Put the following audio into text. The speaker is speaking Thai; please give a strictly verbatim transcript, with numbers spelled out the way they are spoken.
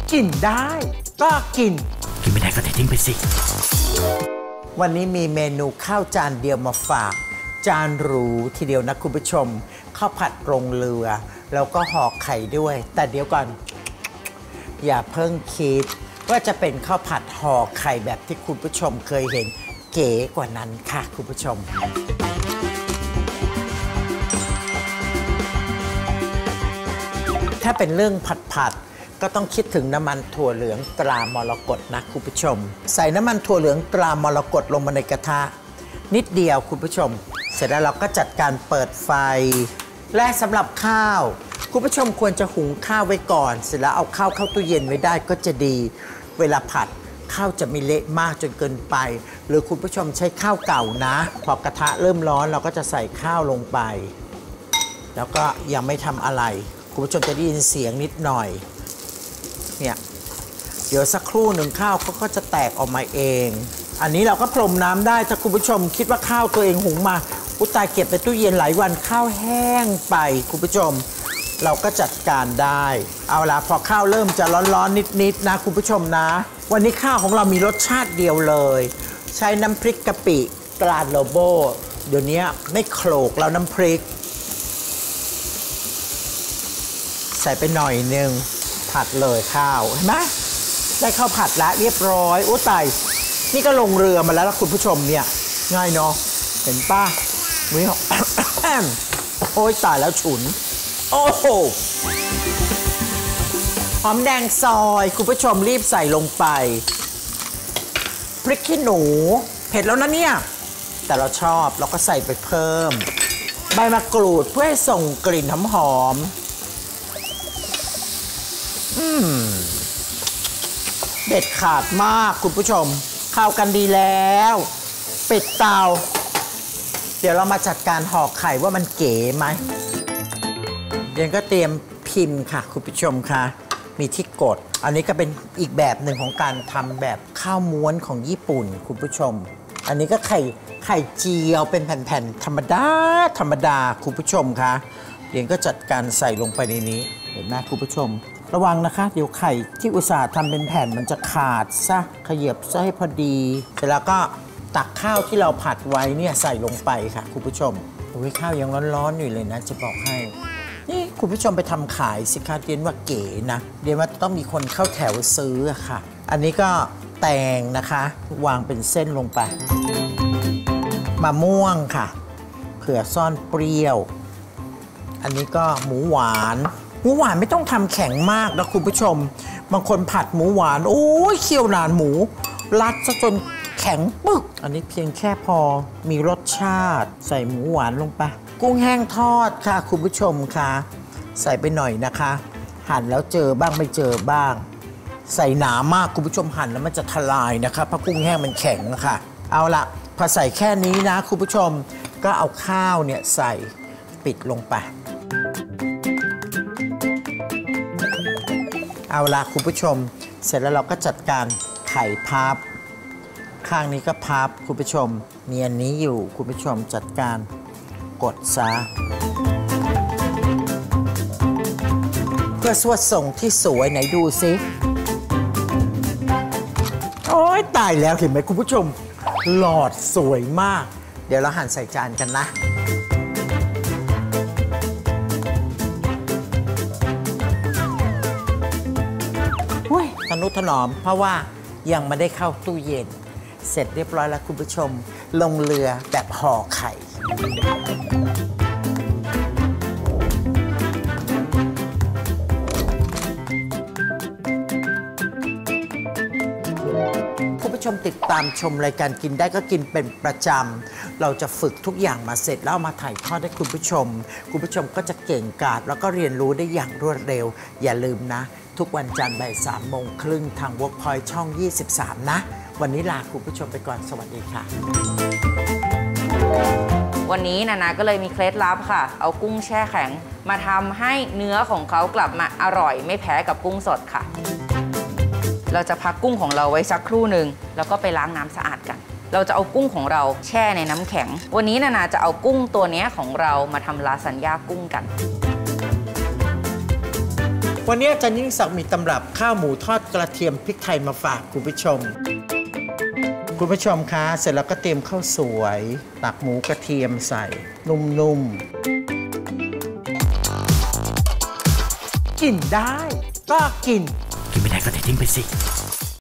กินได้ก็กินกินไม่ได้ก็ทิ้งไปสิวันนี้มีเมนูข้าวจานเดียวมาฝากจานหรูทีเดียวนะคุณผู้ชมข้าวผัดลงเรือแล้วก็ห่อไข่ด้วยแต่เดี๋ยวก่อนอย่าเพิ่งคิดว่าจะเป็นข้าวผัดห่อไข่แบบที่คุณผู้ชมเคยเห็นเก๋กว่านั้นค่ะคุณผู้ชมถ้าเป็นเรื่องผัดผัดก็ต้องคิดถึงน้ำมันถั่วเหลืองตรามรกตนะคุณผู้ชมใส่น้ำมันถั่วเหลืองตรามรกตลงมาในกระทะนิดเดียวคุณผู้ชมเสร็จแล้วเราก็จัดการเปิดไฟและสำหรับข้าวคุณผู้ชมควรจะหุงข้าวไว้ก่อนเสร็จแล้วเอาข้าวเข้าตู้เย็นไว้ได้ก็จะดีเวลาผัดข้าวจะไม่เละมากจนเกินไปหรือคุณผู้ชมใช้ข้าวเก่านะพอกระทะเริ่มร้อนเราก็จะใส่ข้าวลงไปแล้วก็ยังไม่ทำอะไรคุณผู้ชมจะได้ยินเสียงนิดหน่อยเนี่ยเดี๋ยวสักครู่หนึ่งข้าวเขาก็จะแตกออกมาเองอันนี้เราก็พรมน้ำได้ถ้าคุณผู้ชมคิดว่าข้าวตัวเองหุงมาอุยตายเก็บในตู้เย็นหลายวันข้าวแห้งไปคุณผู้ชมเราก็จัดการได้เอาล่ะพอข้าวเริ่มจะร้อนๆนิดๆนะคุณผู้ชมนะวันนี้ข้าวของเรามีรสชาติเดียวเลยใช้น้ำพริกกะปิตราโลโบเดี๋ยวนี้ไม่โขลกแล้วน้ำพริกใส่ไปหน่อยนึงผัดเลยข้าวเห็นไหมได้ข้าวผัดละเรียบร้อยโอ้ตายนี่ก็ลงเรือมาแล้วล่ะคุณผู้ชมเนี่ยง่ายเนาะเห็นป่ะมือโอ้ยตายแล้วฉุนโอ้โหหอมแดงซอยคุณผู้ชมรีบใส่ลงไปพริกขี้หนูเผ็ดแล้วนะเนี่ยแต่เราชอบเราก็ใส่ไปเพิ่มใบมะกรูดเพื่อให้ส่งกลิ่นหอมๆอืมเด็ดขาดมากคุณผู้ชมเข้ากันดีแล้วปิดเตาเดี๋ยวเรามาจัดการห่อไข่ว่ามันเก๋ไหมเดี๋ยวก็เตรียมพิมพ์ค่ะคุณผู้ชมค่ะมีที่กดอันนี้ก็เป็นอีกแบบหนึ่งของการทำแบบข้าวม้วนของญี่ปุ่นคุณผู้ชมอันนี้ก็ไข่ไข่เจียวเป็นแผ่นๆธรรมดาธรรมดาคุณผู้ชมค่ะเดี๋ยวก็จัดการใส่ลงไปในนี้เห็นไหมคุณผู้ชมระวังนะคะเดี๋ยวไข่ที่อุตส่าห์ทำเป็นแผ่นมันจะขาดซะขยับซะให้พอดีเสร็จแล้วก็ตักข้าวที่เราผัดไว้เนี่ยใส่ลงไปค่ะคุณผู้ชมโอ้ยข้าวยังร้อนๆอยู่เลยนะจะบอกให้นี่คุณผู้ชมไปทำขายสิคะเรียนว่าเก๋นะเรียนว่าต้องมีคนเข้าแถวซื้อค่ะอันนี้ก็แตงนะคะวางเป็นเส้นลงไปมะม่วงค่ะเผื่อซ่อนเปรี้ยวอันนี้ก็หมูหวานหมูหวานไม่ต้องทำแข็งมากนะคุณผู้ชมบางคนผัดหมูหวานโอ้ยเคี่ยวนานหมูรัดซะจนแข็งปึ๊กอันนี้เพียงแค่พอมีรสชาติใส่หมูหวานลงไปกุ้งแห้งทอดค่ะคุณผู้ชมค่ะใส่ไปหน่อยนะคะหั่นแล้วเจอบ้างไม่เจอบ้างใส่หนามากคุณผู้ชมหั่นแล้วมันจะทลายนะคะเพราะกุ้งแห้งมันแข็งนะคะเอาละพอใส่แค่นี้นะคุณผู้ชมก็เอาข้าวเนี่ยใส่ปิดลงไปเอาละคุณผู้ชมเสร็จแล้วเราก็จัดการไข่พับข้างนี้ก็พับคุณผู้ชมมีอันนี้อยู่คุณผู้ชมจัดการกดซะเพื่อสวดทรงที่สวยไหนดูซิโอ้ยตายแล้วเห็นไหมคุณผู้ชมหลอดสวยมากเดี๋ยวเราหั่นใส่จานกันนะทนุถนอมเพราะว่ายังไม่ได้เข้าตู้เย็นเสร็จเรียบร้อยแล้วคุณผู้ชมลงเรือแบบห่อไข่คุณผู้ชมติดตามชมรายการกินได้ก็กินเป็นประจำเราจะฝึกทุกอย่างมาเสร็จแล้วมาถ่ายทอดให้คุณผู้ชมคุณผู้ชมก็จะเก่งกาจแล้วก็เรียนรู้ได้อย่างรวดเร็วอย่าลืมนะทุกวันจันทร์บ่ายสามโมงครึ่งทาง Workpoint ช่องยี่สิบสามนะวันนี้ลาคุณผู้ชมไปก่อนสวัสดีค่ะวันนี้นานาก็เลยมีเคล็ดลับค่ะเอากุ้งแช่แข็งมาทำให้เนื้อของเขากลับมาอร่อยไม่แพ้กับกุ้งสดค่ะเราจะพักกุ้งของเราไว้สักครู่หนึ่งแล้วก็ไปล้างน้ำสะอาดกันเราจะเอากุ้งของเราแช่ในน้ำแข็งวันนี้นานาจะเอากุ้งตัวนี้ของเรามาทำลาซานญ่ากุ้งกันวันนี้อาจารย์ยิ่งศักดิ์มีตำรับข้าวหมูทอดกระเทียมพริกไทยมาฝากคุณผู้ชมคุณผู้ชมคะเสร็จแล้วก็เตรียมข้าวสวยตักหมูกระเทียมใส่นุ่มๆกินได้ก็กินกินไม่ได้ก็เททิ้งไปสิ